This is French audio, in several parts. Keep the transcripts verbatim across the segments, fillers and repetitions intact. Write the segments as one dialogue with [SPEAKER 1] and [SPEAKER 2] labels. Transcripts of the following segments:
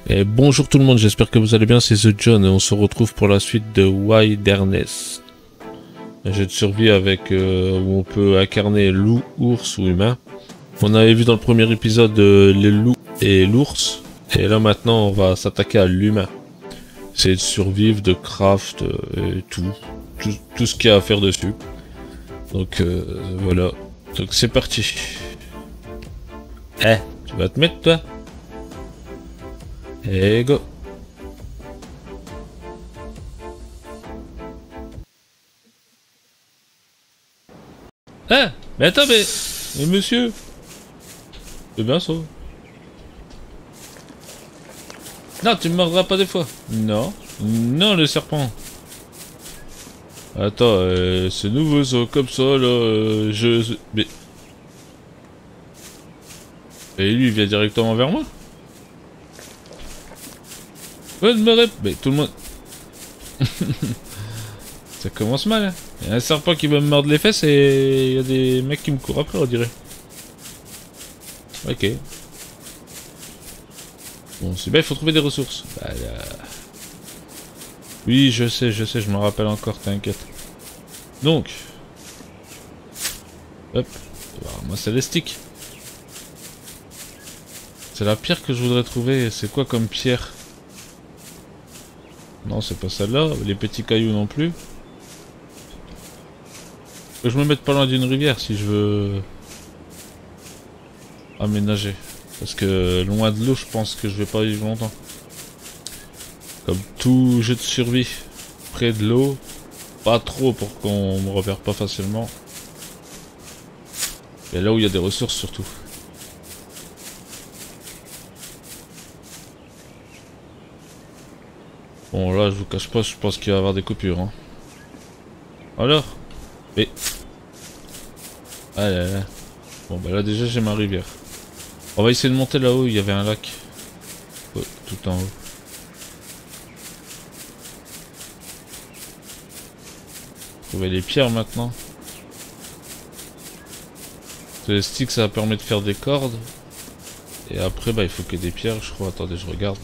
[SPEAKER 1] Et bonjour tout le monde, j'espère que vous allez bien, c'est The John et on se retrouve pour la suite de Wilderness. Un jeu de survie avec euh, où on peut incarner loup, ours ou humain. On avait vu dans le premier épisode euh, les loups et l'ours, et là maintenant on va s'attaquer à l'humain. Essayer de survivre, de craft euh, et tout, tout, tout ce qu'il y a à faire dessus. Donc euh, voilà, donc c'est parti. Eh, tu vas te mettre toi? Et go. Ah, mais attends, mais... Mais monsieur... C'est bien ça. Non, tu me mordras pas des fois. Non. Non, le serpent. Attends, euh, c'est nouveau ça, comme ça, là, euh, je... Mais... Et lui, il vient directement vers moi? Ouais, de me rép... Mais tout le monde... Ça commence mal, hein. Il y a un serpent qui va me mordre les fesses et il y a des mecs qui me courent après, on dirait. Ok. Bon, c'est bien, il faut trouver des ressources. Bah, là... Oui, je sais, je sais, je me rappelle encore, t'inquiète. Donc... Hop. Alors, moi, c'est les sticks. C'est la pierre que je voudrais trouver. C'est quoi comme pierre? Non, c'est pas celle-là. Les petits cailloux non plus. Que je me mette pas loin d'une rivière si je veux... aménager. Parce que loin de l'eau, je pense que je vais pas vivre longtemps. Comme tout jeu de survie. Près de l'eau. Pas trop pour qu'on me repère pas facilement. Et là où il y a des ressources surtout. Bon là je vous cache pas, je pense qu'il va y avoir des coupures hein. Alors? Et... Ah là là. Bon bah là déjà j'ai ma rivière. On va essayer de monter là-haut, il y avait un lac. Oh, tout en haut. Trouver les pierres maintenant. Les sticks ça permet de faire des cordes. Et après bah il faut que des pierres je crois. Attendez je regarde.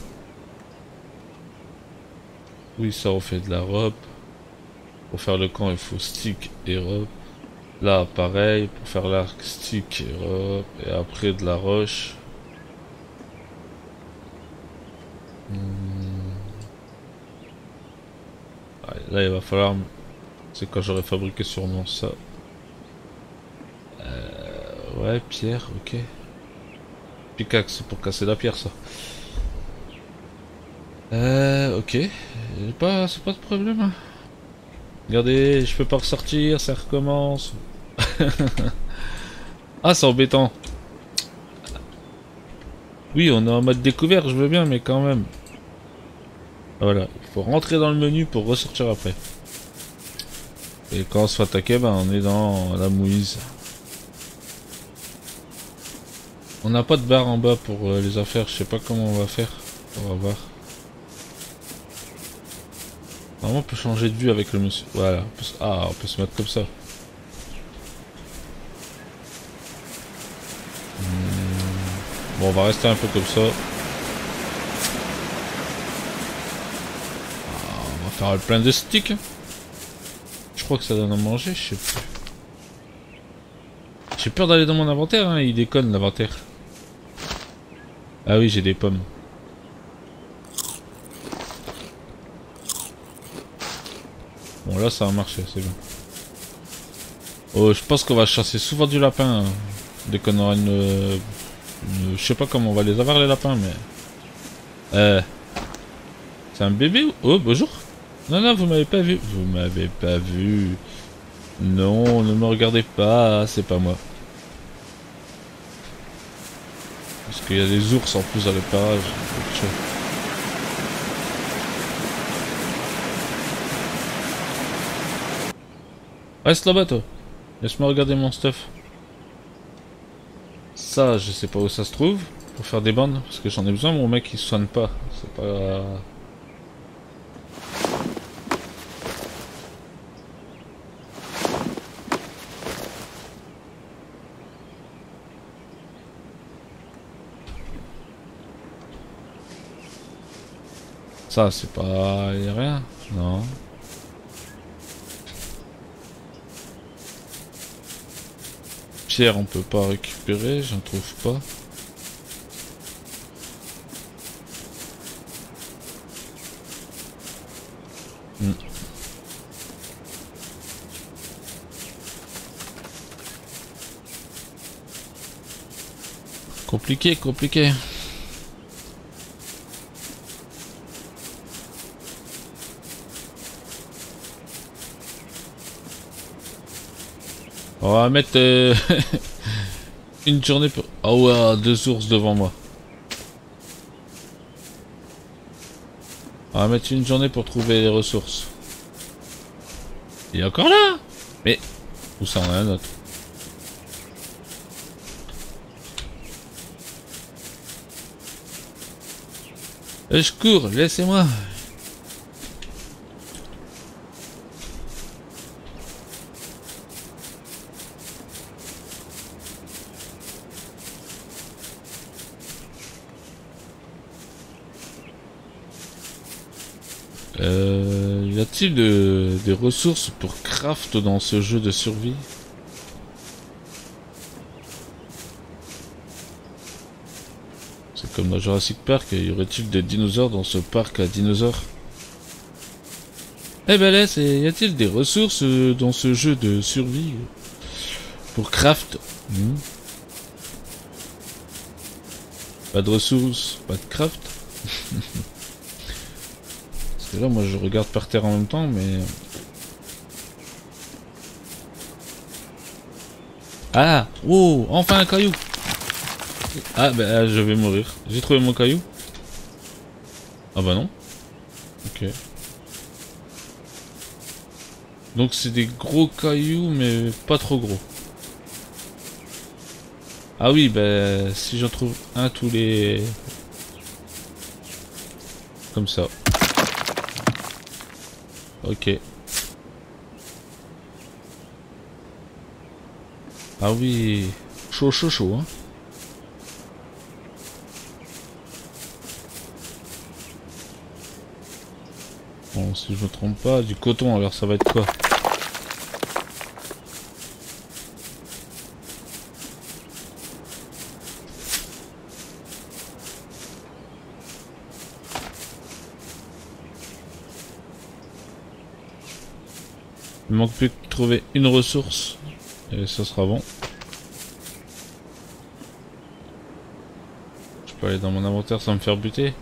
[SPEAKER 1] Oui ça on fait de la rope. Pour faire le camp il faut stick et rope. Là pareil pour faire l'arc stick et rope. Et après de la roche. Hmm. Ouais, là il va falloir... C'est quand j'aurais fabriqué sûrement ça. Euh, ouais pierre ok. Pickaxe c'est pour casser la pierre ça. Euh, ok. C'est pas, c'est pas de problème. Hein. Regardez, je peux pas ressortir, ça recommence. Ah, c'est embêtant. Oui, on est en mode découvert, je veux bien, mais quand même. Voilà, il faut rentrer dans le menu pour ressortir après. Et quand on se fait attaquer, ben on est dans la mouise. On n'a pas de barre en bas pour euh, les affaires, je sais pas comment on va faire. On va voir. Normalement on peut changer de vue avec le monsieur. Voilà. On peut se... Ah, on peut se mettre comme ça. Hmm. Bon, on va rester un peu comme ça. Ah, on va faire plein de sticks. Je crois que ça donne à manger, je sais plus. J'ai peur d'aller dans mon inventaire, hein. Il déconne l'inventaire. Ah oui, j'ai des pommes. Bon là ça a marché, c'est bien. Oh, je pense qu'on va chasser souvent du lapin. Hein. Dès qu'on aura une, une... Je sais pas comment on va les avoir les lapins, mais... Euh... C'est un bébé ou... Oh, bonjour. Non, non, vous m'avez pas vu. Vous m'avez pas vu. Non, ne me regardez pas, c'est pas moi. Parce qu'il y a des ours en plus dans le parage. Reste là-bas toi. Laisse-moi regarder mon stuff. Ça, je sais pas où ça se trouve. Pour faire des bandes. Parce que j'en ai besoin, mon mec il soigne pas. C'est pas... Ça, c'est pas... Y a rien? Non. Pierre, on peut pas récupérer, j'en trouve pas. Hmm. Compliqué, compliqué. On va mettre euh, une journée pour... Ah ouais, deux ours devant moi. On va mettre une journée pour trouver les ressources. Il est encore là? Mais... Où ça en a un autre? Et je cours, laissez-moi. Euh, y a-t-il de, des ressources pour craft dans ce jeu de survie? C'est comme dans Jurassic Park, y aurait-il des dinosaures dans ce parc à dinosaures? Eh ben là, c'est... y a-t-il des ressources dans ce jeu de survie pour craft? hmm. Pas de ressources, pas de craft. Parce que là, moi, je regarde par terre en même temps, mais... Ah! Oh! Enfin un caillou! Ah, bah, je vais mourir. J'ai trouvé mon caillou. Ah bah non. Ok. Donc c'est des gros cailloux, mais pas trop gros. Ah oui, bah, si j'en trouve un tous les... Comme ça. Ok. Ah oui. Chaud, chaud, chaud, hein. Bon, si je me trompe pas, du coton, alors ça va être quoi? Il manque plus que de trouver une ressource et ça sera bon. Je peux aller dans mon inventaire sans me faire buter.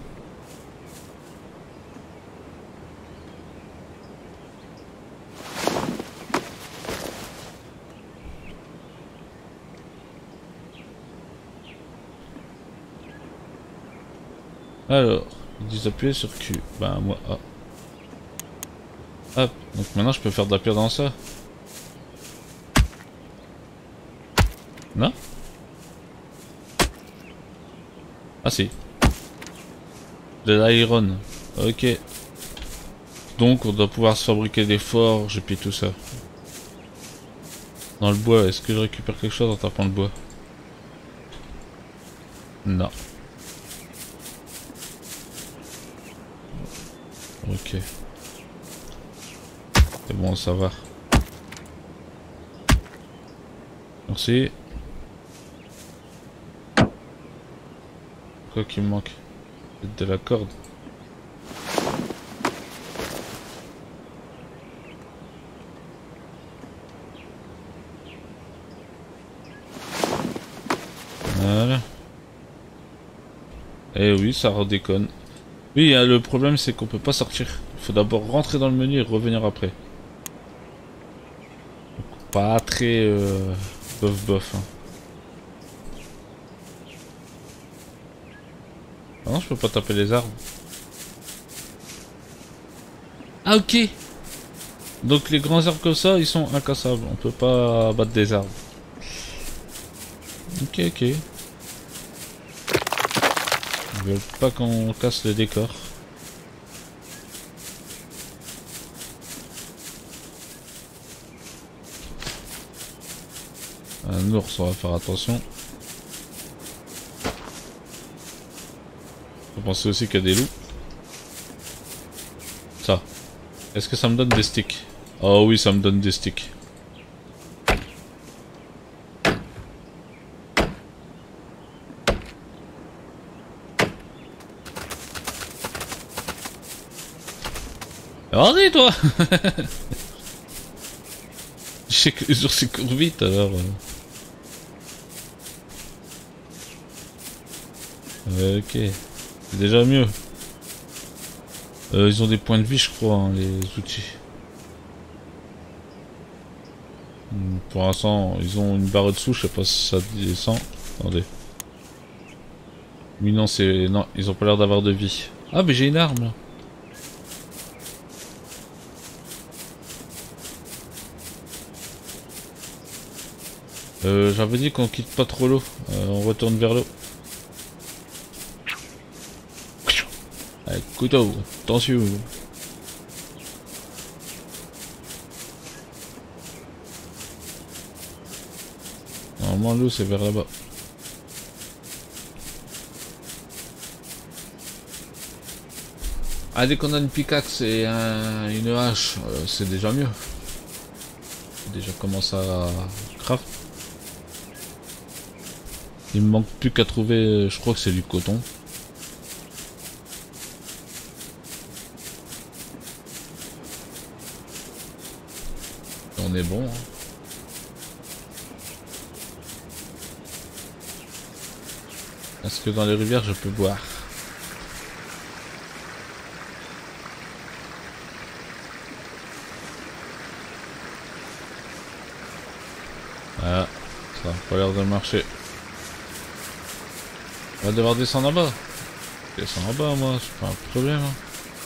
[SPEAKER 1] Alors, ils disent appuyer sur Q. Bah moi, ah. Hop, donc maintenant je peux faire de la pierre dans ça. Non? Ah si. De l'iron. Ok. Donc on doit pouvoir se fabriquer des forges et puis tout ça. Dans le bois, est-ce que je récupère quelque chose en tapant le bois? Non. Ok. C'est bon, ça va. Merci. Quoi qu'il me manque? De la corde. Voilà. Eh oui, ça redéconne. Oui, hein, le problème c'est qu'on peut pas sortir. Il faut d'abord rentrer dans le menu et revenir après. Donc, pas très euh, bof bof. Hein. Ah non, je peux pas taper les arbres. Ah ok. Donc les grands arbres comme ça, ils sont incassables. On peut pas battre des arbres. Ok, ok. Ils veulent pas qu'on casse le décor. Un ours, on va faire attention. Faut penser aussi qu'il y a des loups. Est-ce que ça me donne des sticks? Oh oui, ça me donne des sticks. Vas-y toi. Je sais que les ours ils courent vite alors... Euh... Ok. C'est déjà mieux. Euh, ils ont des points de vie je crois, hein, les outils. Pour l'instant, ils ont une barre dessous, je sais pas si ça descend. Attendez. Mais non, c'est... Non, ils ont pas l'air d'avoir de vie. Ah mais j'ai une arme là. Euh, j'avais dit qu'on quitte pas trop l'eau. Euh, on retourne vers l'eau. Avec couteau, attention. Normalement l'eau c'est vers là-bas. Ah, dès qu'on a une pickaxe et un, une hache, euh, c'est déjà mieux. Déjà commence à craft. Il me manque plus qu'à trouver, je crois que c'est du coton. On est bon. Hein. Est-ce que dans les rivières je peux boire? Ah, ça n'a pas l'air de marcher. On va devoir descendre en bas. Descendre en bas, moi, c'est pas un problème. Hein.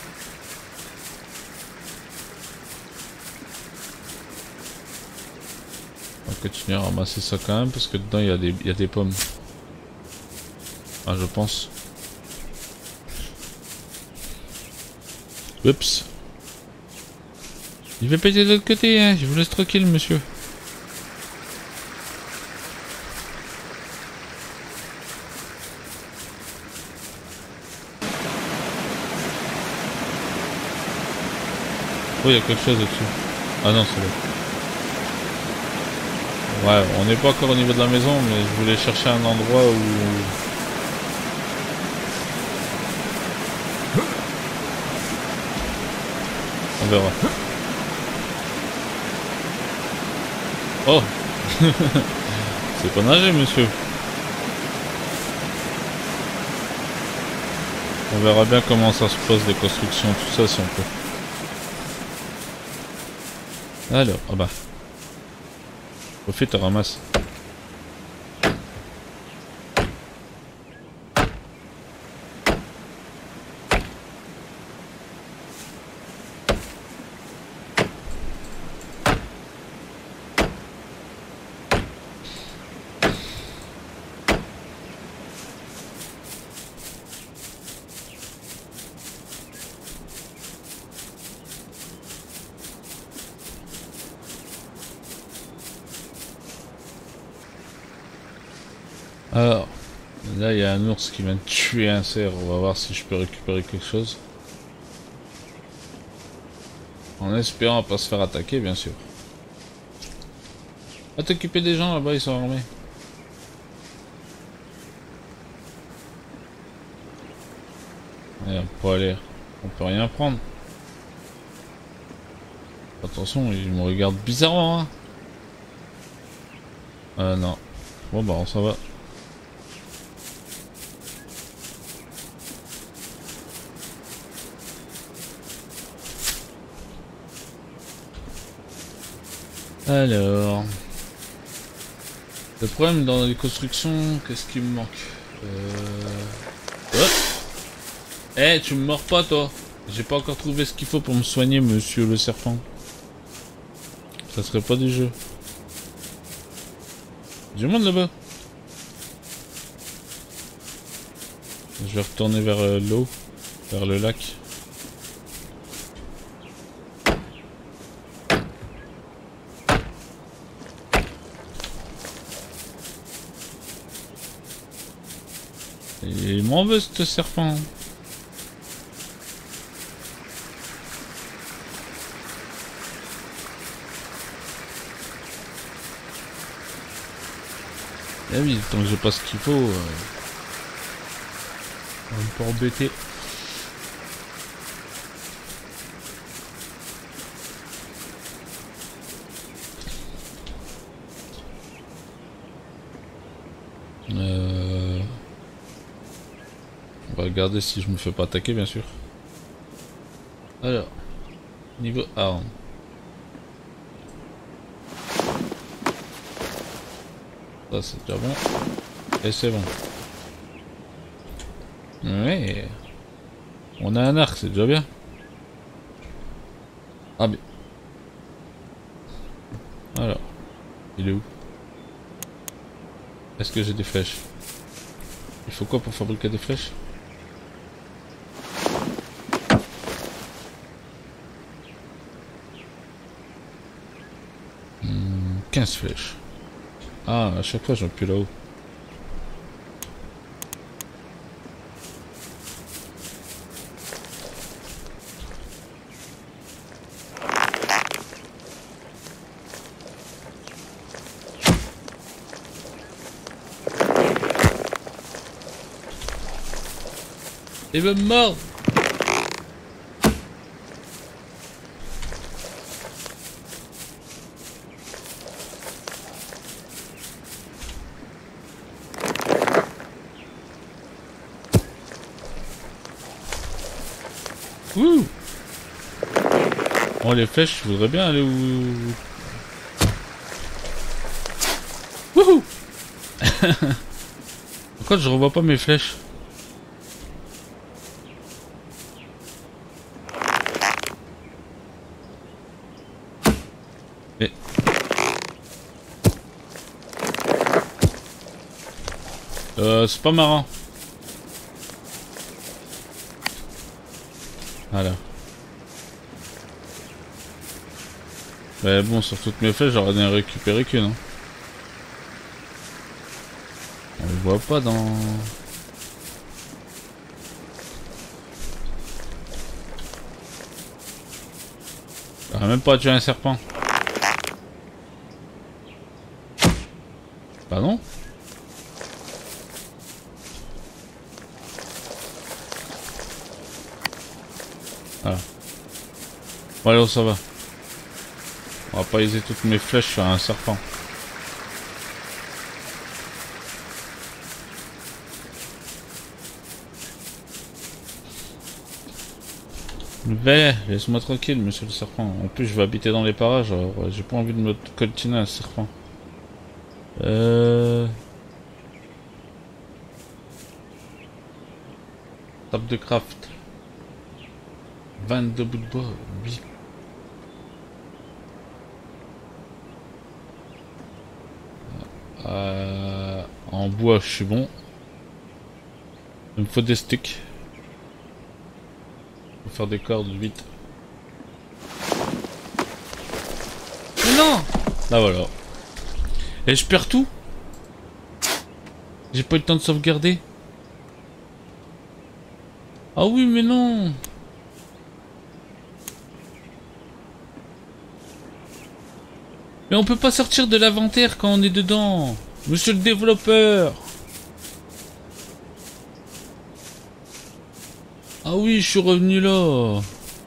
[SPEAKER 1] On va continuer à ramasser ça quand même parce que dedans il y a des, il y a des pommes. Ah, je pense. Oups. Il va péter de l'autre côté, hein. Je vous laisse tranquille, monsieur. Oh, il y a quelque chose au-dessus. Ah non, c'est là. Ouais, on n'est pas encore au niveau de la maison, mais je voulais chercher un endroit où... On verra. Oh. C'est pas nager, monsieur. On verra bien comment ça se passe, les constructions, tout ça, si on peut. Alors, ah bah. Au fait, tu ramasses. Alors, là il y a un ours qui vient de tuer un cerf, on va voir si je peux récupérer quelque chose. En espérant pas se faire attaquer, bien sûr. Va t'occuper des gens là-bas, ils sont armés. Et on peut aller, on peut rien prendre. Attention, ils me regardent bizarrement. Hein. Euh non. Bon bah on s'en va. Alors, le problème dans les constructions, qu'est-ce qui me manque? Euh... Eh, hey, tu me mords pas toi. J'ai pas encore trouvé ce qu'il faut pour me soigner, monsieur le serpent. Ça serait pas du jeu. Du monde là-bas. Je vais retourner vers euh, l'eau, vers le lac. Il m'en veut ce serpent. Eh oui, tant que j'ai pas ce qu'il faut, euh... on va me pas embêter. Euh... On va regarder si je me fais pas attaquer, bien sûr. Alors, niveau arme. Ça c'est déjà bon. Et c'est bon. Ouais. On a un arc, c'est déjà bien. Ah mais... Alors. Il est où? Est-ce que j'ai des flèches? Il faut quoi pour fabriquer des flèches? hmm, quinze flèches. Ah, à chaque fois j'en plus là-haut. Il veut me mordre. Wouh. Bon, les flèches, je voudrais bien aller où... Wouhou. Pourquoi je revois pas mes flèches? Mais... Euh, c'est pas marrant. Voilà. Mais bon, sur toutes mes flèches, j'aurais bien récupéré qu'une. Hein. On le voit pas dans... J'aurais même pas tué un serpent. Bah non. Voilà. Bon allez, ça va. On va pas user toutes mes flèches sur un serpent. Mais laisse-moi tranquille, monsieur le serpent. En plus, je vais habiter dans les parages, alors j'ai pas envie de me coltiner un serpent. Euh... Table de craft. vingt-deux bouts de bois. huit. Euh... En bois, je suis bon. Il me faut des sticks. Faut faire des cordes vite. Mais non! Là voilà. Et je perds tout. J'ai pas eu le temps de sauvegarder. Ah oui, mais non. Mais on peut pas sortir de l'inventaire quand on est dedans. Monsieur le développeur. Ah oui, je suis revenu là.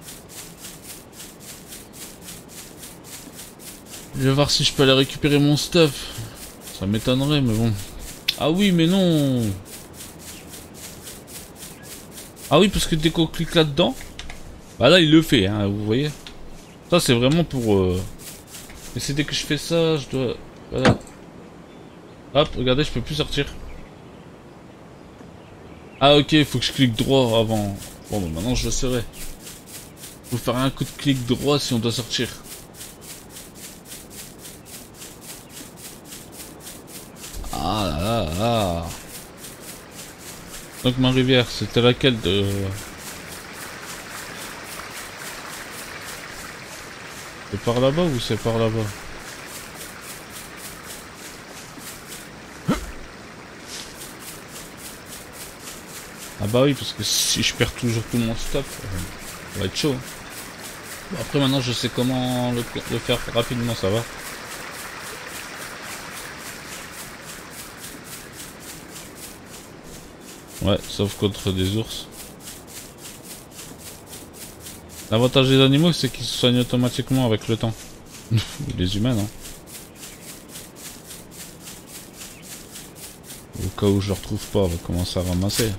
[SPEAKER 1] Je vais voir si je peux aller récupérer mon stuff. Ça m'étonnerait, mais bon. Ah oui, mais non. Ah oui, parce que dès qu'on clique là-dedans, bah là, il le fait, hein, vous voyez. Ça, c'est vraiment pour... Euh... Mais c'est dès que je fais ça, je dois... Voilà. Hop, regardez, je peux plus sortir. Ah ok, il faut que je clique droit avant. Bon, bah maintenant je le saurai. Faut faire un coup de clic droit si on doit sortir. Ah là là là. Donc ma rivière, c'était laquelle de... C'est par là-bas ou c'est par là-bas? Ah bah oui, parce que si je perds toujours tout mon stock, ça va être chaud. Bon, après maintenant je sais comment le, le faire rapidement, ça va.
[SPEAKER 2] Ouais, sauf contre des ours. L'avantage des animaux, c'est qu'ils se soignent automatiquement avec le temps. Les humains, non. Au cas où je le retrouve pas, on va commencer à ramasser.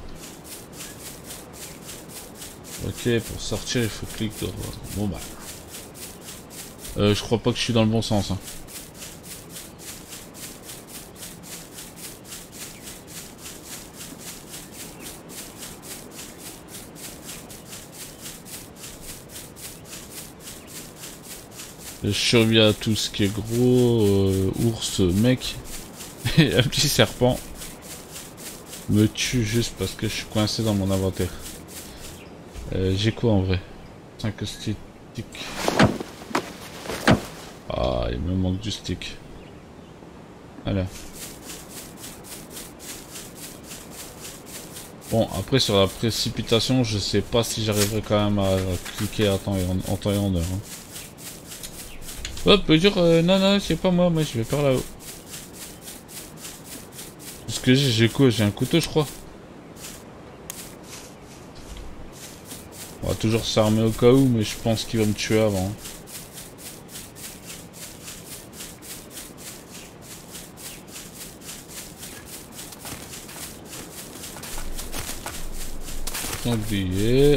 [SPEAKER 2] Ok, pour sortir, il faut cliquer droit. Bon bah. Euh, je crois pas que je suis dans le bon sens. Hein. Je survis à tout ce qui est gros, euh, ours, mec. Et un petit serpent me tue juste parce que je suis coincé dans mon inventaire. Euh, J'ai quoi en vrai? cinq sticks. Ah, il me manque du stick. Voilà. Bon, après sur la précipitation, je sais pas si j'arriverai quand même à cliquer à temps et en, en temps et en heure. Hein. Hop, peut dire euh, non, non, c'est pas moi, moi je vais par là-haut. Parce que j'ai j'ai quoi? J'ai un couteau, je crois. On va toujours s'armer au cas où, mais je pense qu'il va me tuer avant. Sanglier.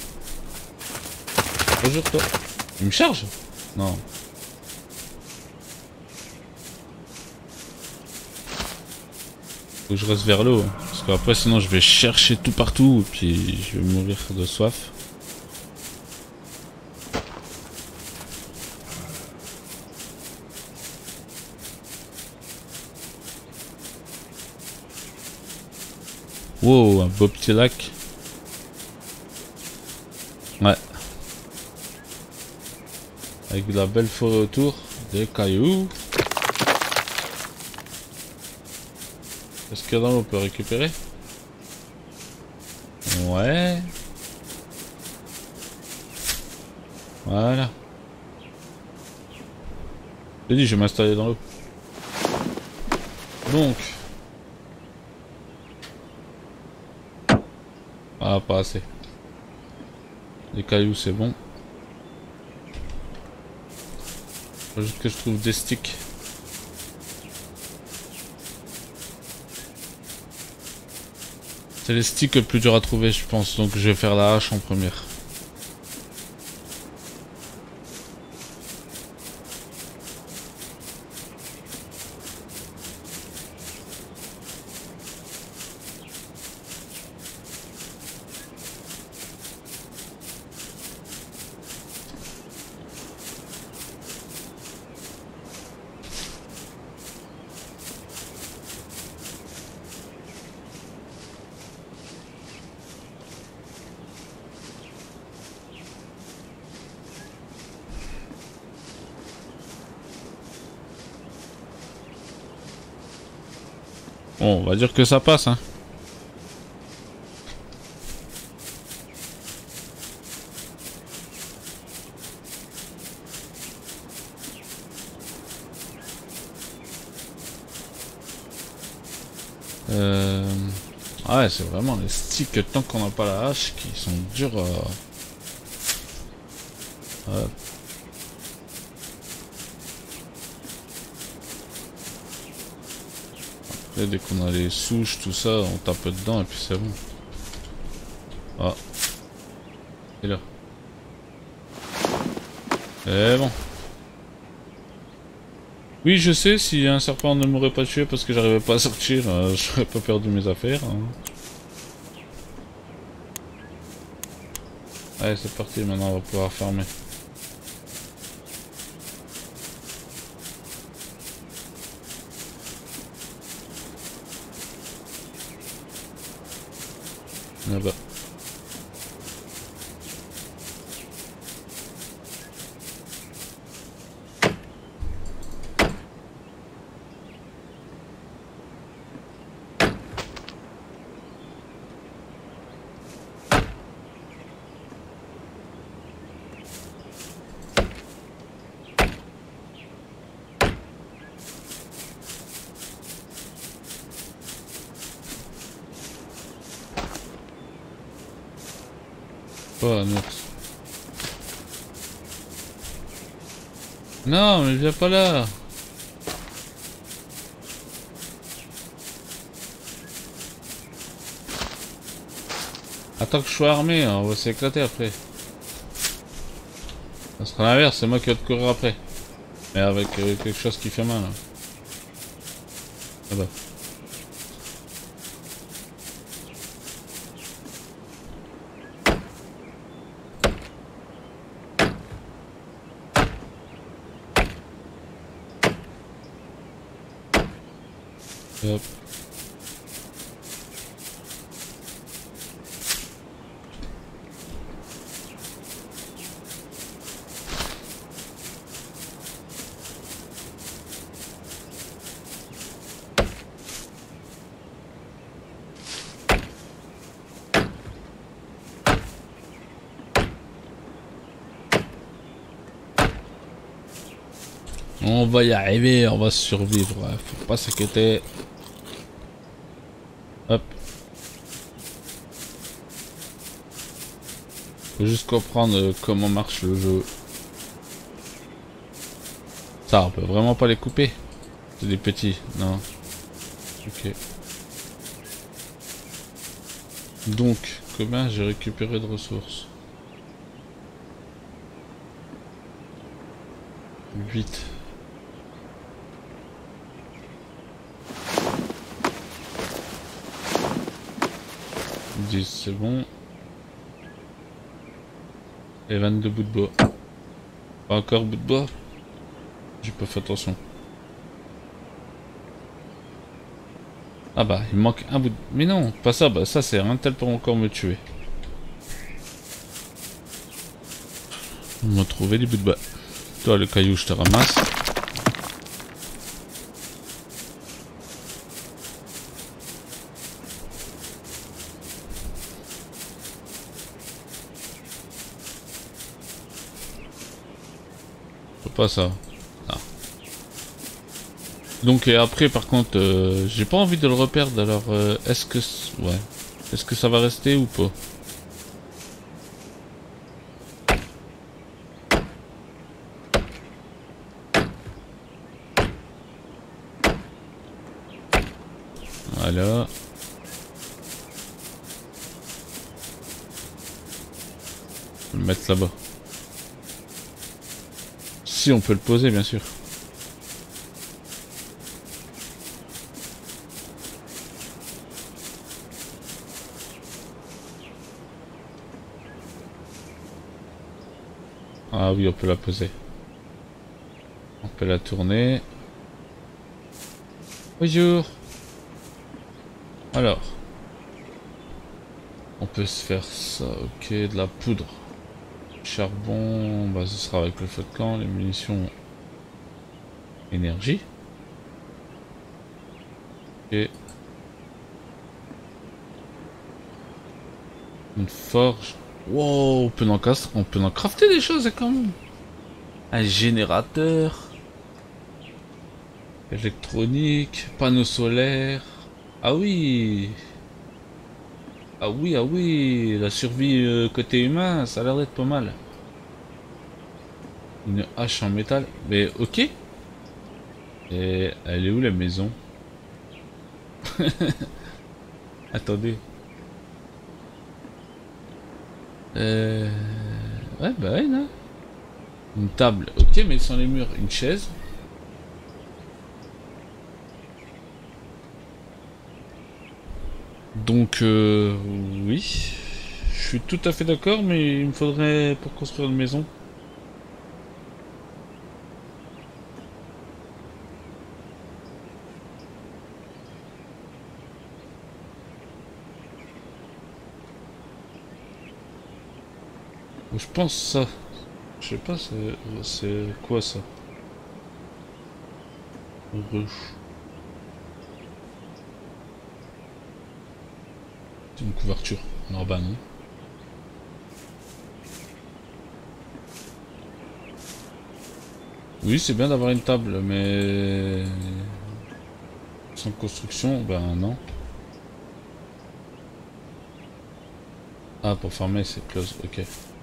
[SPEAKER 2] Bonjour toi. Il me charge? Non. Faut que je reste vers l'eau. Hein. Parce qu'après sinon je vais chercher tout partout et puis je vais mourir de soif. Wow, un beau petit lac. Ouais. Avec de la belle forêt autour, des cailloux. Est-ce qu'il y a dans l'eau on peut récupérer? Ouais. Voilà. J'ai dit, je vais m'installer dans l'eau. Donc. Ah, pas assez. Les cailloux, c'est bon. Faut juste que je trouve des sticks. C'est les sticks le plus dur à trouver, je pense. Donc je vais faire la hache en première. Bon, on va dire que ça passe, hein. Euh... Ah ouais, c'est vraiment les sticks tant qu'on n'a pas la hache qui sont durs à... Ouais. Après, dès qu'on a les souches, tout ça, on tape dedans et puis c'est bon. Ah. Et là. Et bon. Oui, je sais, si un serpent ne m'aurait pas tué parce que j'arrivais pas à sortir, euh, j'aurais pas perdu mes affaires. Hein. Allez, c'est parti, maintenant on va pouvoir fermer. Là-bas. pas un ours. Non, mais viens pas là. Attends que je sois armé, hein, on va s'éclater après. Ça sera l'inverse, c'est moi qui vais te courir après. Mais avec euh, quelque chose qui fait mal. Hein. Ah bah. Hop. On va y arriver, on va survivre, faut pas s'inquiéter. Hop. Faut juste comprendre comment marche le jeu. Ça, on peut vraiment pas les couper. C'est des petits, non. Ok. Donc, combien j'ai récupéré de ressources? huit. dix, c'est bon. Et vingt-deux bouts de bois. Pas encore bout de bois. J'ai pas fait attention. Ah bah, il me manque un bout de... Mais non, pas ça, bah ça c'est un tel pour encore me tuer. On m'a trouvé des bouts de bois. Toi, le caillou, je te ramasse. Pas ça. Ah. Donc et après par contre euh, j'ai pas envie de le reperdre alors euh, est-ce que ouais est-ce que ça va rester ou pas? Voilà. Je vais le mettre là-bas. Si on peut le poser bien sûr. Ah oui, on peut la poser. On peut la tourner. Bonjour. Alors. On peut se faire ça, ok, de la poudre. Charbon, bah ce sera avec le feu de camp, les munitions, énergie. Et une forge. Wow, on peut en casser, on peut en crafter des choses quand même. Un générateur. Électronique, panneau solaire. Ah oui. Ah oui, ah oui, la survie euh, côté humain, ça a l'air d'être pas mal. Une hache en métal, mais ok. Et elle est où la maison? Attendez. Euh... Ouais, bah ouais, là. Une table, ok, mais sans les murs, une chaise. Donc, euh, oui, je suis tout à fait d'accord, mais il me faudrait pour construire une maison. Je pense ça. Je sais pas, c'est quoi ça? Ruche. C'est une couverture. Non, bah non. Oui, c'est bien d'avoir une table, mais... sans construction, ben non. Ah, pour farmer, c'est close, ok.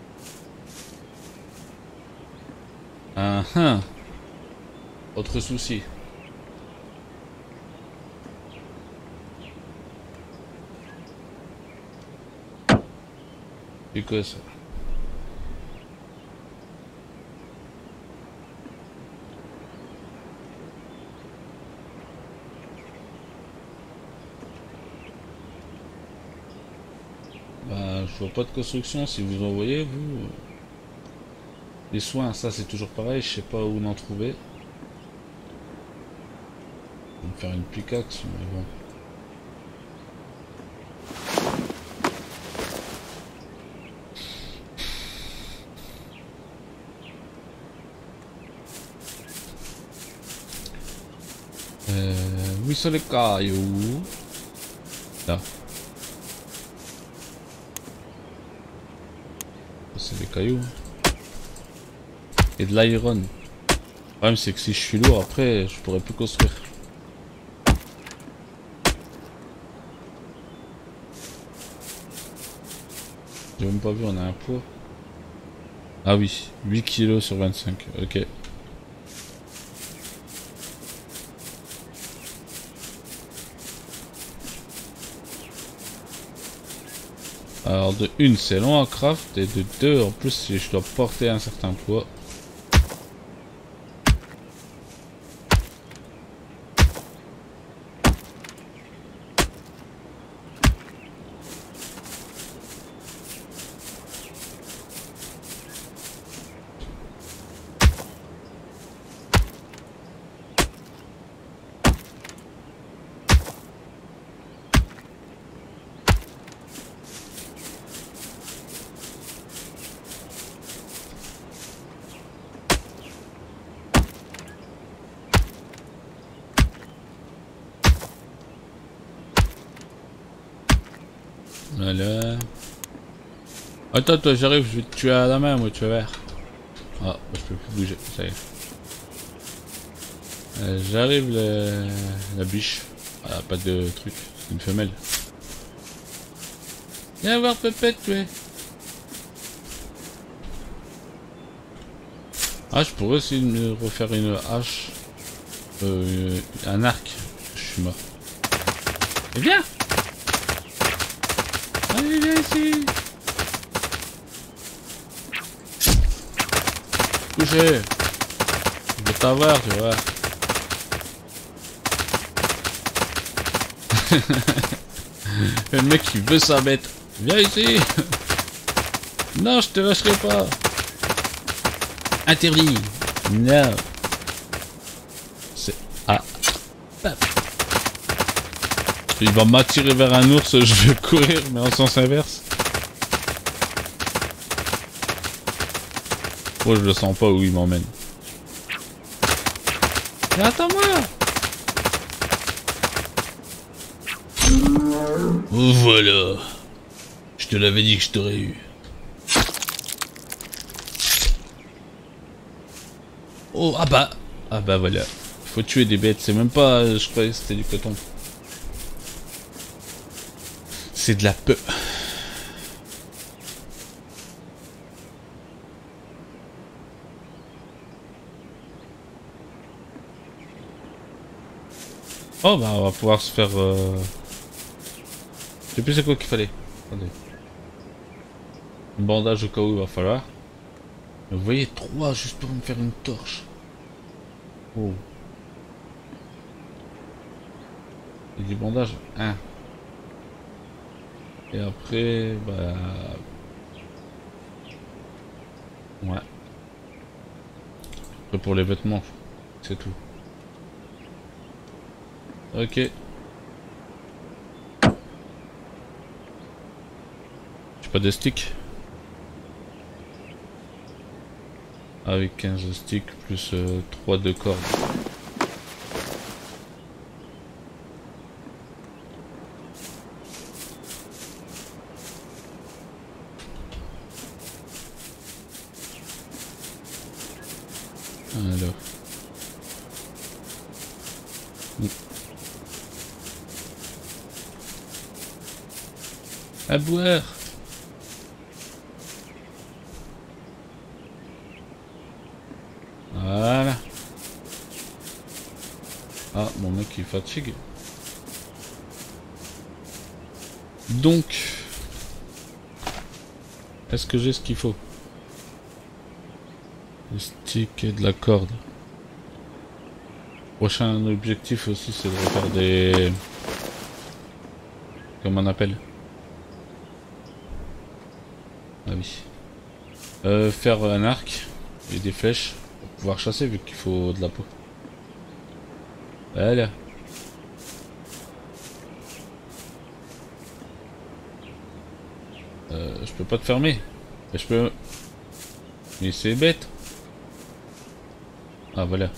[SPEAKER 2] Ah ah. Autre souci. C'est quoi ça? Bah, je vois pas de construction. Si vous en voyez, vous. Les soins, ça c'est toujours pareil. Je sais pas où en trouver. Je vais me faire une pickaxe, mais bon. Euh, où sont les cailloux? Là. C'est des cailloux. Et de l'iron. Le problème c'est que si je suis lourd après je pourrais plus construire. J'ai même pas vu, on a un poids. Ah oui, huit kilos sur vingt-cinq, ok. Alors de une c'est long à craft et de deux en plus si je dois porter un certain poids. Voilà. Attends, toi, j'arrive, je vais te tuer à la main, moi, tu vas voir. Ah, je peux plus bouger, ça y est. Euh, j'arrive, la... la biche. Ah, pas de truc, c'est une femelle. Viens voir Pépette, tu es. Ah, je pourrais aussi me refaire une hache. Euh, un arc. Je suis mort. Et viens! Allez, viens ici! Couché! Je vais t'avoir, tu vois. Le mec qui veut sa bête. Viens ici! Non, je te lâcherai pas! Interdit! Non! C'est. Ah! Il va m'attirer vers un ours, je vais courir, mais en sens inverse. Moi, je le sens pas où il m'emmène. Mais attends-moi! Voilà! Je te l'avais dit que je t'aurais eu. Oh, ah bah! Ah bah voilà. Faut tuer des bêtes, c'est même pas... Je croyais que c'était du coton. C'est de la peur. Oh bah on va pouvoir se faire... Euh... Je sais plus c'est quoi qu'il fallait. Attendez. Un bandage au cas où il va falloir. Mais vous voyez, trois juste pour me faire une torche. Oh. Et du bandage, un. Et après, bah... Ouais. Après pour les vêtements, c'est tout. Ok. J'ai pas de stick. Avec quinze sticks plus euh, trois de cordes. Alors. À boire. Voilà. Ah, mon mec il fatigue. Donc, est-ce que j'ai ce qu'il faut? Le stick et de la corde. Prochain objectif aussi, c'est de refaire des... Comment on appelle? Ah oui. Euh, faire un arc et des flèches pour pouvoir chasser vu qu'il faut de la peau. Voilà. Euh, je peux pas te fermer. Je peux... Mais c'est bête. Ah voilà.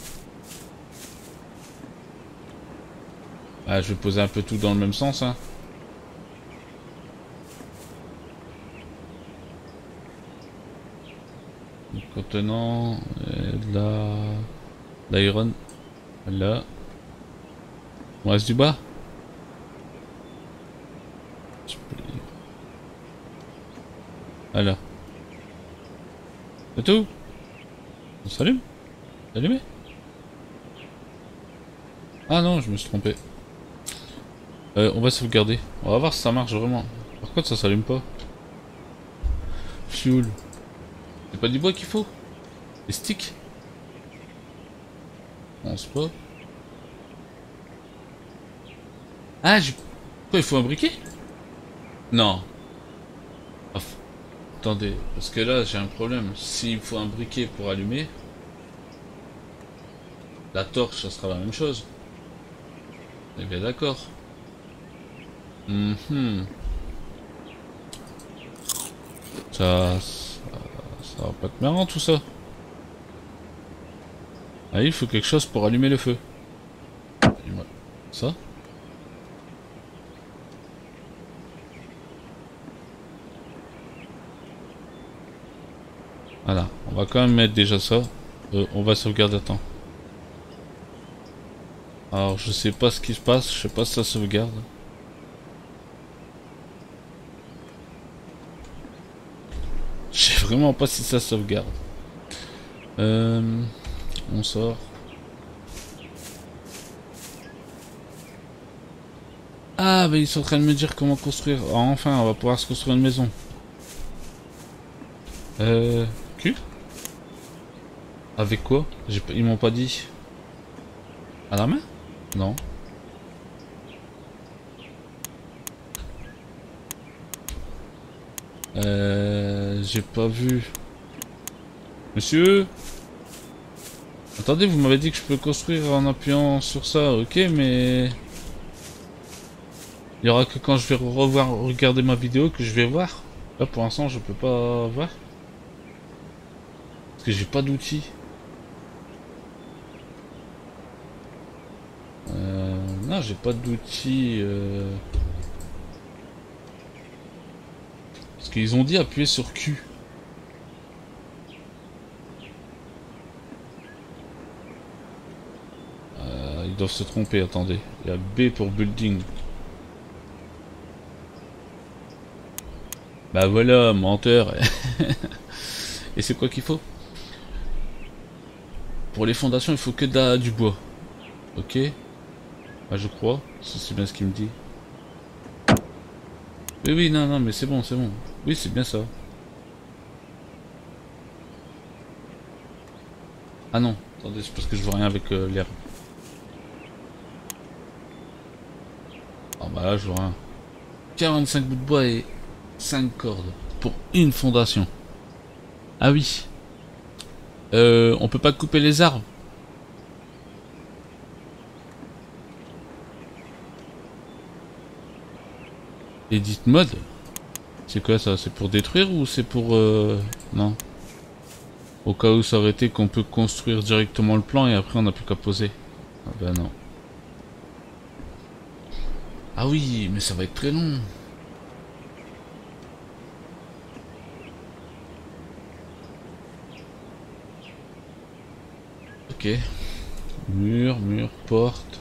[SPEAKER 2] Ah, je vais poser un peu tout dans le même sens, hein. Contenant euh, de la... l'iron. Là. On reste du bas. Voilà. C'est tout. On s'allume. Allumé. Ah non, je me suis trompé. Euh, on va sauvegarder. On va voir si ça marche vraiment. Par contre, ça s'allume pas. Fuel. C'est pas du bois qu'il faut. Des sticks. On se pas. Ah, je... Quoi, il faut un briquet? Non. Ah, attendez, parce que là, j'ai un problème. S'il faut un briquet pour allumer, la torche, ça sera la même chose. Eh bien, d'accord. Mm-hmm. Ça, ça... Ça va pas être marrant, tout ça. Ah, il faut quelque chose pour allumer le feu. Ça? Voilà, on va quand même mettre déjà ça. Euh, on va sauvegarder, attends. Alors, je sais pas ce qui se passe, je sais pas si ça sauvegarde. Je sais vraiment pas si ça sauvegarde. Euh, on sort. Ah, bah ils sont en train de me dire comment construire. Ah, enfin, on va pouvoir se construire une maison. Euh... Q? Avec quoi? Ils m'ont pas dit. À la main? Non. Euh... J'ai pas vu. Monsieur? Attendez, vous m'avez dit que je peux construire en appuyant sur ça, ok, mais... Il y aura que quand je vais revoir, regarder ma vidéo que je vais voir. Là, pour l'instant, je peux pas voir. Parce que j'ai pas d'outils. Euh, non, j'ai pas d'outils. Euh... Parce qu'ils ont dit appuyer sur Q. Euh, ils doivent se tromper, attendez. Il y a B pour building. Bah voilà, menteur. Et c'est quoi qu'il faut? Pour les fondations, il faut que de du bois. Ok. Bah je crois, si c'est bien ce qu'il me dit. Oui, oui, non, non, mais c'est bon, c'est bon. Oui, c'est bien ça. Ah non, attendez, c'est parce que je vois rien avec euh, l'herbe. Ah bah là, je vois rien. quarante-cinq bouts de bois et cinq cordes pour une fondation. Ah oui. Euh, on peut pas couper les arbres. Edit mode. C'est quoi ça? C'est pour détruire ou c'est pour... Euh... Non. Au cas où ça aurait été qu'on peut construire directement le plan et après on n'a plus qu'à poser. Ah bah non. Ah oui, mais ça va être très long. Ok. Mur, mur, porte.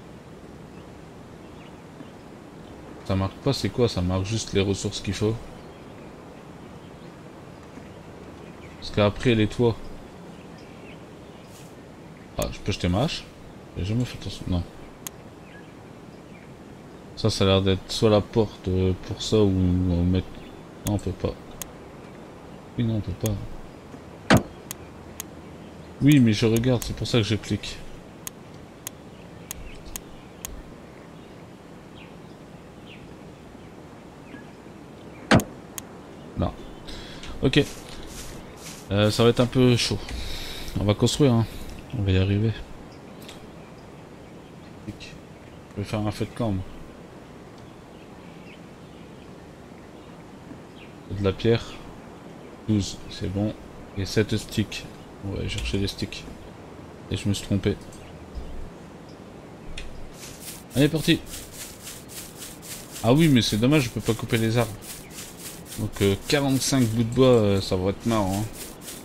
[SPEAKER 2] Ça marque pas, c'est quoi? Ça marque juste les ressources qu'il faut. Parce qu'après les toits. Ah, je peux jeter ma hache? J'ai jamais fait attention. Non. Ça, ça a l'air d'être soit la porte euh, pour ça ou on mettre. Non, on peut pas. Oui, non, on peut pas. Oui, mais je regarde, c'est pour ça que je clique. Non. Ok. Euh, ça va être un peu chaud. On va construire, hein. On va y arriver. Je vais faire un feu de camp. De la pierre. douze, c'est bon. Et sept sticks. On va chercher les sticks. Et je me suis trompé. Allez, parti. Ah oui, mais c'est dommage, je peux pas couper les arbres. Donc euh, quarante-cinq bouts de bois, euh, ça va être marrant. Hein.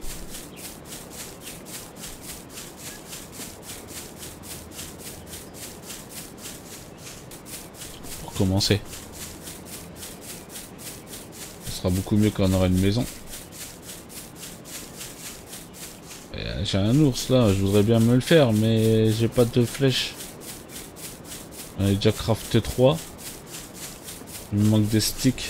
[SPEAKER 2] Pour commencer. Ce sera beaucoup mieux quand on aura une maison. J'ai un ours là, je voudrais bien me le faire, mais j'ai pas de flèches. J'en ai déjà crafté trois. Il me manque des sticks.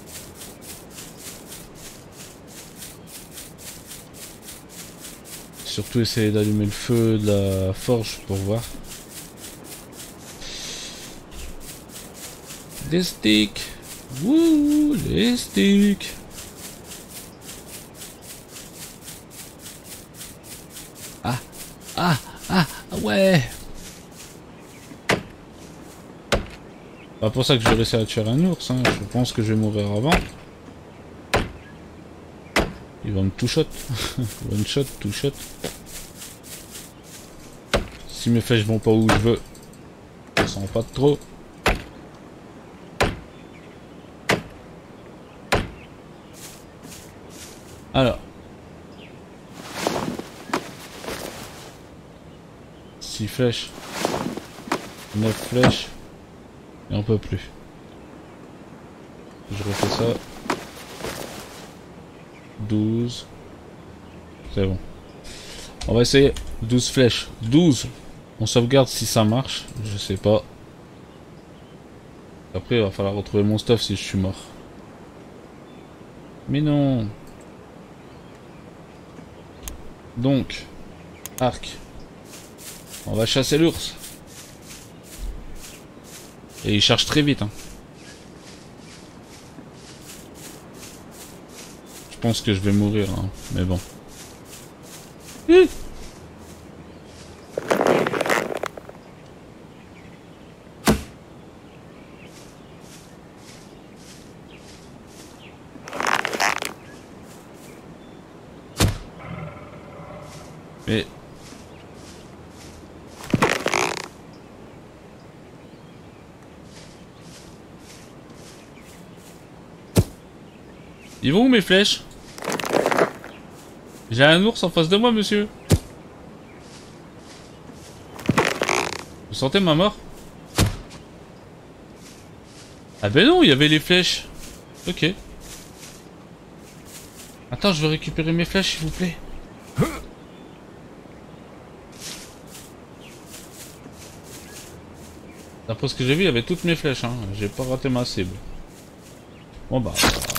[SPEAKER 2] Surtout essayer d'allumer le feu de la forge pour voir. Des sticks. Wouh, les sticks. Ah, ah, ah, ouais. Pas pour ça que je vais réussir à tuer un ours, hein. Je pense que je vais mourir avant. Il va me tout shot. One shot, two shot. Si mes flèches vont pas où je veux, ça sent pas trop. Alors. six flèches. neuf flèches. Et on peut plus. Je refais ça. douze. C'est bon. On va essayer. douze flèches. douze. On sauvegarde si ça marche. Je sais pas. Après, il va falloir retrouver mon stuff si je suis mort. Mais non. Donc. Arc. On va chasser l'ours. Et il charge très vite. Hein. Je pense que je vais mourir. Hein. Mais bon. Mmh. Mais... Ils vont où mes flèches? J'ai un ours en face de moi, monsieur. Vous sentez ma mort? Ah ben non, il y avait les flèches. Ok. Attends, je vais récupérer mes flèches, s'il vous plaît. D'après ce que j'ai vu, il y avait toutes mes flèches. Hein. J'ai pas raté ma cible. Bon bah...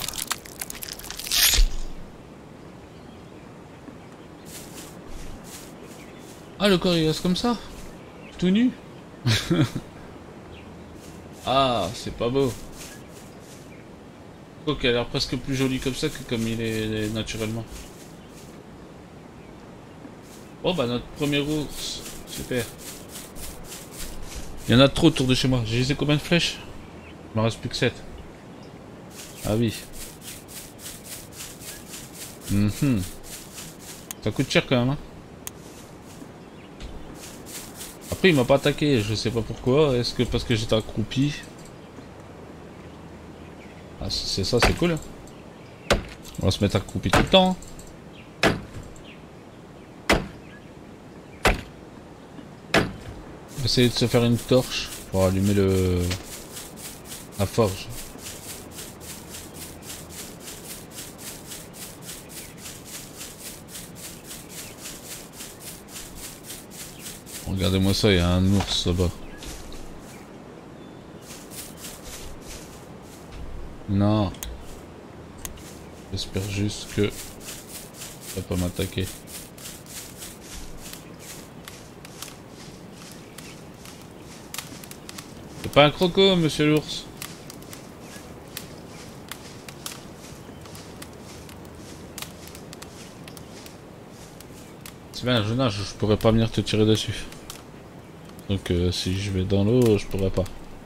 [SPEAKER 2] Ah, le corps il reste comme ça? Tout nu? Ah, c'est pas beau. Ok, il a l'air presque plus joli comme ça que comme il est naturellement. Oh bah notre premier ours. Super. Il y en a trop autour de chez moi. J'ai usé combien de flèches? Il m'en reste plus que sept. Ah oui. Mm-hmm. Ça coûte cher quand même, hein. Après il m'a pas attaqué, je sais pas pourquoi. Est-ce que parce que j'étais accroupi? Ah c'est ça, c'est cool. On va se mettre accroupi tout le temps. On va essayer de se faire une torche pour allumer le... la forge. Regardez-moi ça, il y a un ours là-bas. Non. J'espère juste que... ça va pas m'attaquer. C'est pas un croco, monsieur l'ours. C'est bien, je nage, je pourrais pas venir te tirer dessus. Donc euh, si je vais dans l'eau, je pourrais pas.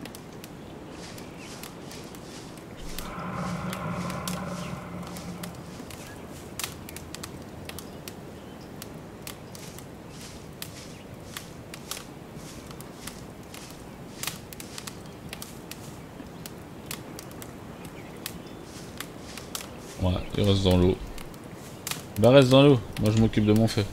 [SPEAKER 2] Ouais, il reste dans l'eau. Bah reste dans l'eau, moi je m'occupe de mon feu.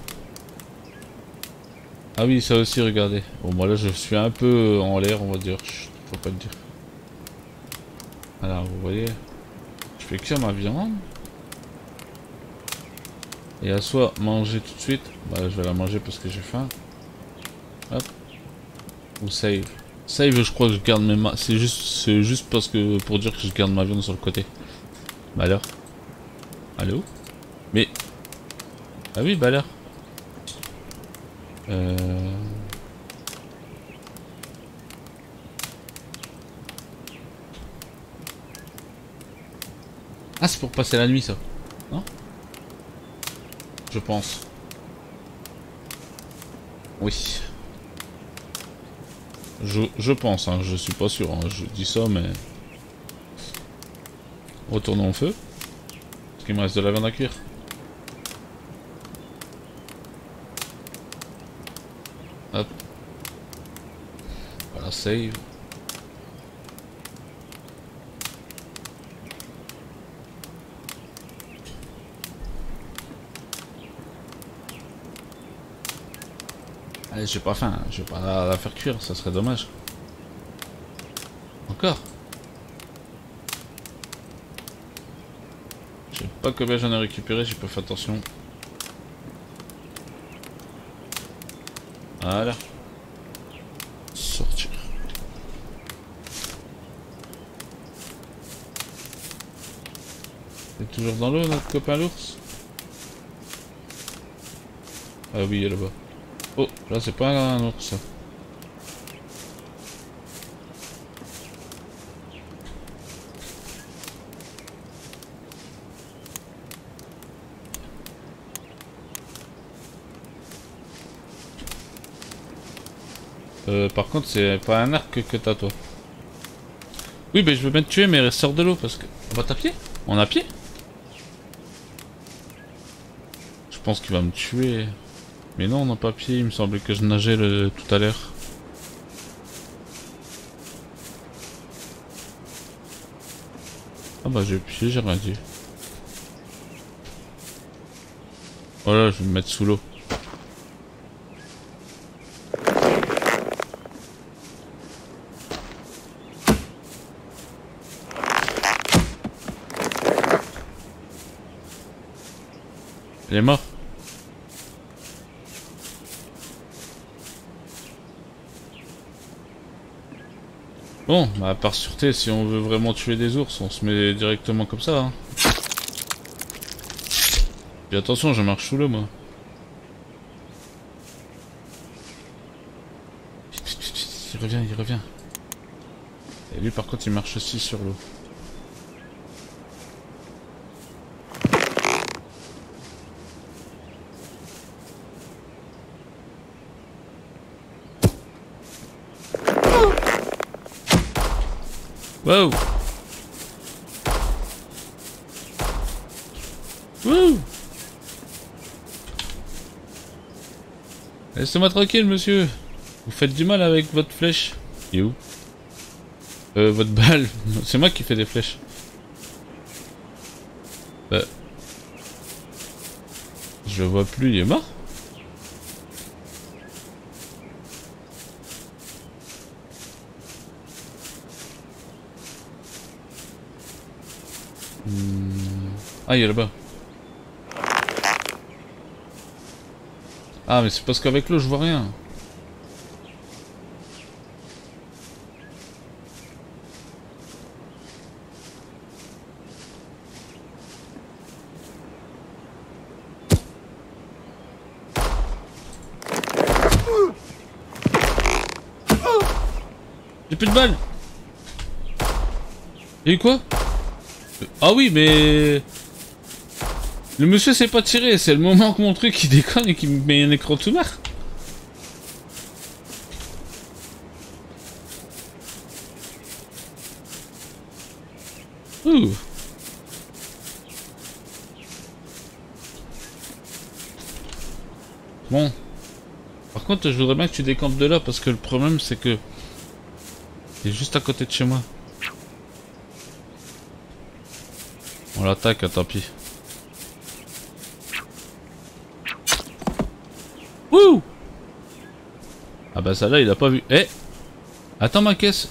[SPEAKER 2] Ah oui, ça aussi, regardez. Bon, moi là je suis un peu en l'air, on va dire. Chut, faut pas le dire. Alors, vous voyez, je fais cuire ma viande. Et à soit manger tout de suite. Bah je vais la manger parce que j'ai faim. Hop. Ou save. Save, je crois que je garde mes mains. C'est juste, c'est juste parce que pour dire que je garde ma viande sur le côté. Bah alors. Allô? Mais... ah oui, bah alors. Euh... Ah, c'est pour passer la nuit, ça. Non? Je pense. Oui. Je, je pense, hein, je suis pas sûr, hein, je dis ça, mais... retournons au feu. Parce qu'il me reste de la viande à cuire. Hop. Voilà, save. Allez, j'ai pas faim, je vais pas la faire cuire, ça serait dommage. Encore. Je sais pas combien j'en ai récupéré, j'ai pas fait attention. Voilà. Sortir. Il est toujours dans l'eau, notre copain l'ours? Ah oui, il est là-bas. Oh, là c'est pas un ours ça. Euh, par contre, c'est pas un arc que t'as, toi. Oui, mais je veux bien te tuer, mais sors de l'eau parce que... On va à pied? On a pied? Je pense qu'il va me tuer. Mais non, on n'a pas pied, il me semblait que je nageais le... tout à l'heure. Ah bah j'ai pied, j'ai rien dit. Voilà, je vais me mettre sous l'eau. Il est mort. Bon, bah par sûreté, si on veut vraiment tuer des ours, on se met directement comme ça. Hein. Puis attention, je marche sous l'eau, moi. Il revient, il revient. Et lui, par contre, il marche aussi sur l'eau. Wow! Wouh! Laissez-moi tranquille, monsieur. Vous faites du mal avec votre flèche. Il est où? Euh, votre balle. C'est moi qui fais des flèches. Bah... je le vois plus, il est mort? Hmm. Ah, il est là-bas. Ah, mais c'est parce qu'avec l'eau, je vois rien. J'ai plus de balles. Y'a eu quoi? Ah oui, mais... Le monsieur sait pas tirer, c'est le moment que mon truc il déconne et qu'il me met un écran tout noir. Ouh. Bon. Par contre, je voudrais bien que tu décampes de là parce que le problème c'est que... il est juste à côté de chez moi. On l'attaque, tant pis. Wouh! Ah bah ça là il a pas vu. Eh! Attends ma caisse.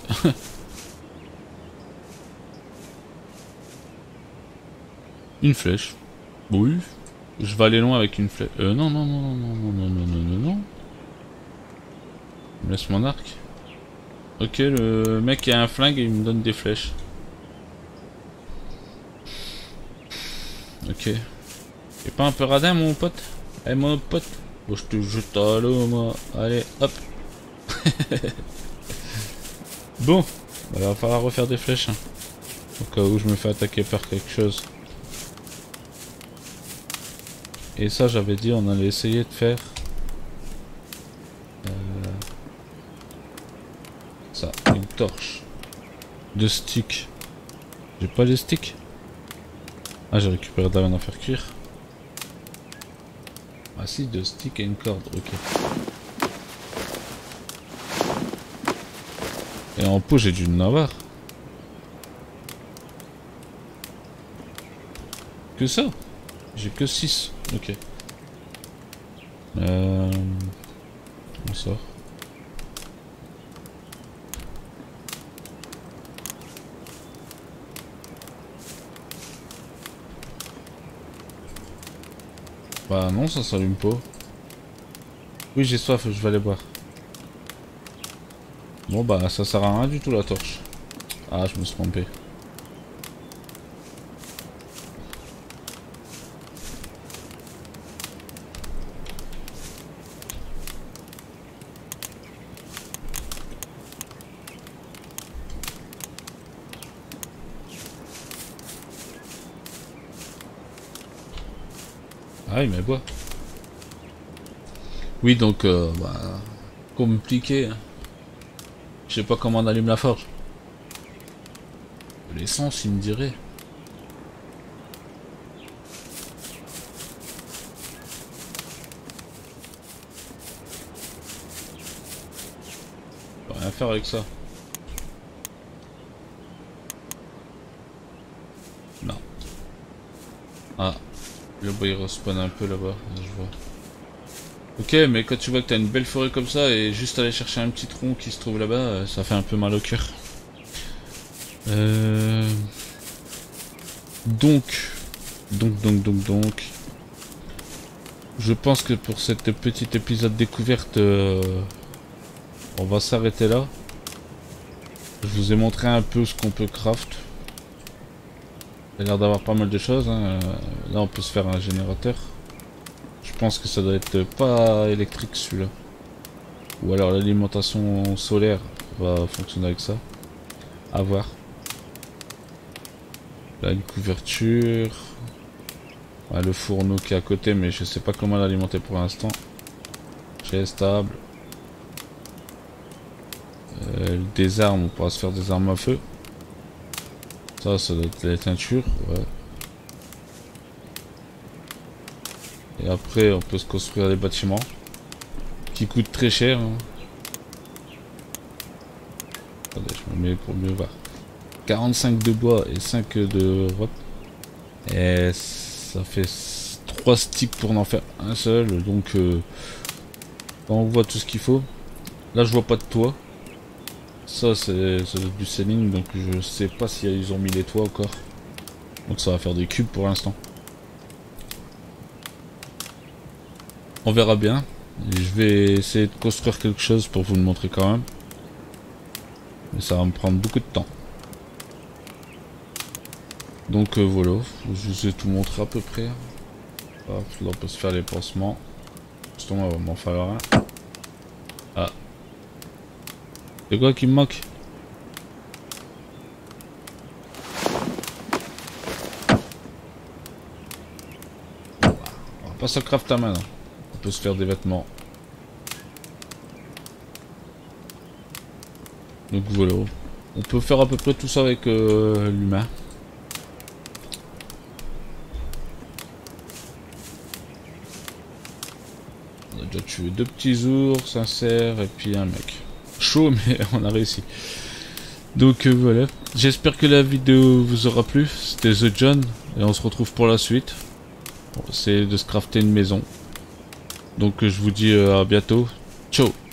[SPEAKER 2] Une flèche. Oui. Je vais aller loin avec une flèche. Euh non non non non non non non non non non non. Il me laisse mon arc. Ok, le mec a un flingue et il me donne des flèches. Ok. T'es pas un peu radin mon pote? Eh mon pote. Bon, je te jette à l'eau moi. Allez, hop. Bon. Bah, il va falloir refaire des flèches. Hein. Au cas où je me fais attaquer par quelque chose. Et ça j'avais dit on allait essayer de faire. Euh... Ça, une torche. Deux sticks. J'ai pas les sticks. Ah j'ai récupéré de la viande à faire cuire. Ah si, deux sticks et une corde, ok. Et en pot j'ai dû en avoir. Que ça? J'ai que six, ok. Euh... On sort. Bah non, ça s'allume pas. Oui, j'ai soif, je vais aller boire. Bon bah ça sert à rien du tout la torche. Ah, je me suis trompé. Ah oui, mais bois. Oui, donc, euh, bah, compliqué. Hein. Je sais pas comment on allume la forge. L'essence, il me dirait. Je peux rien faire avec ça. Non. Ah. Le bois il respawn un peu là-bas, je vois. Ok, mais quand tu vois que t'as une belle forêt comme ça et juste aller chercher un petit tronc qui se trouve là-bas, ça fait un peu mal au cœur. Euh... Donc, donc, donc, donc, donc. Je pense que pour cette petite épisode découverte, euh, on va s'arrêter là. Je vous ai montré un peu ce qu'on peut craft. Il a l'air d'avoir pas mal de choses. Hein. Là, on peut se faire un générateur. Je pense que ça doit être pas électrique celui-là. Ou alors l'alimentation solaire va fonctionner avec ça. À voir. Là, une couverture. Ouais, le fourneau qui est à côté, mais je sais pas comment l'alimenter pour l'instant. J'ai stable. Euh, des armes, on pourra se faire des armes à feu. Ça, ça doit être les teintures, ouais. Et après, on peut se construire des bâtiments qui coûtent très cher. Hein. Attendez, je me mets pour mieux voir. quarante-cinq de bois et cinq de rope. Et ça fait trois sticks pour en faire un seul. Donc, euh, on voit tout ce qu'il faut. Là, je vois pas de toit. Ça, c'est du selling, donc je sais pas si ils ont mis les toits encore. Donc ça va faire des cubes pour l'instant. On verra bien. Et je vais essayer de construire quelque chose pour vous le montrer quand même. Mais ça va me prendre beaucoup de temps. Donc euh, voilà, je vous ai tout montré à peu près. Hop, là on peut se faire les pansements. Justement, il va m'en falloir un. Ah. C'est quoi qui me manque? On passe au craft à main. On peut se faire des vêtements. Donc voilà. On peut faire à peu près tout ça avec euh, l'humain. On a déjà tué deux petits ours, un cerf et puis un mec. Chaud mais on a réussi. Donc euh, voilà. J'espère que la vidéo vous aura plu. C'était The John et on se retrouve pour la suite. On va essayer de se crafter une maison. Donc euh, je vous dis euh, à bientôt. Ciao.